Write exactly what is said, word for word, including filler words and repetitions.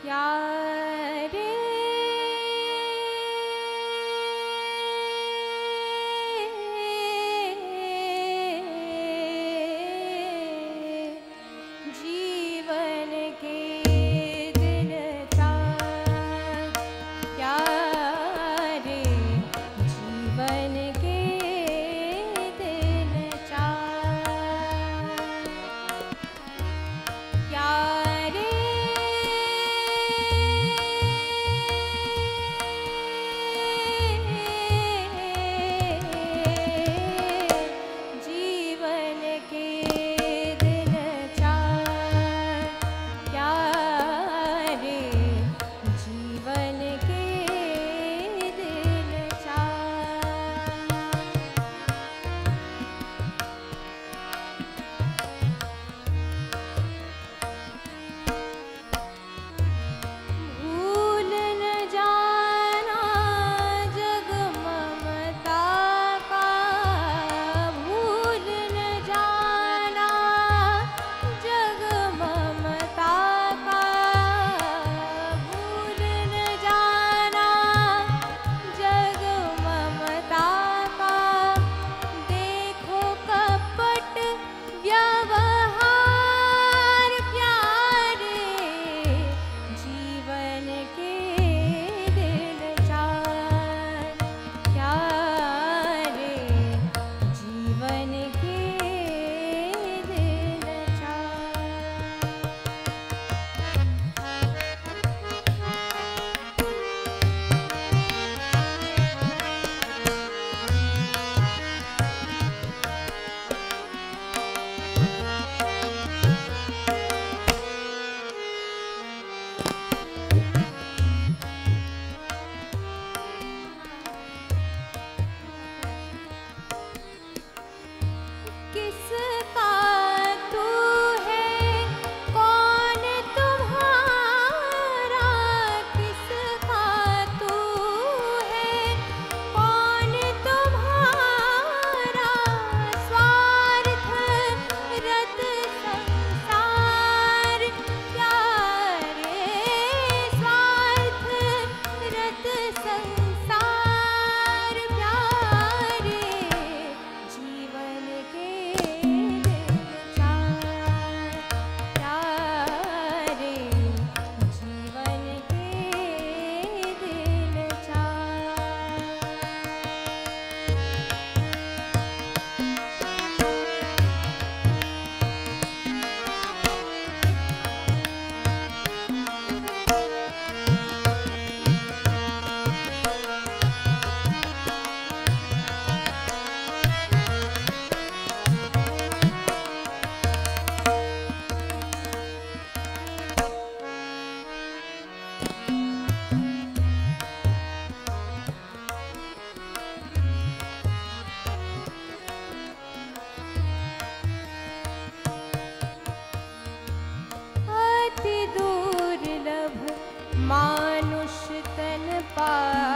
यारे जीवन के दिन चाँद, यारे जीवन के दिन चाँद, यारे जीवन के दिन चाँद, यारे जीवन के दिन चाँद। भूल न जाना जग ममता का, भूल न जाना जग ममता का, भूल न जाना जग ममता का। देखो कपट व्यवहार प्यारे, जीवन के दिन चाँद, यारे जीवन के दिन चाँद। किसका तू है कौन तुम्हारा, किसका तू है कौन तुम्हारा। स्वार्थ रत संसार प्यारे, स्वार्थ रत संसार प्यारे, जीवन के दिन चाँद, यारे जीवन के दिन चाँद। अति दुर्लभ मानुष तन पाए,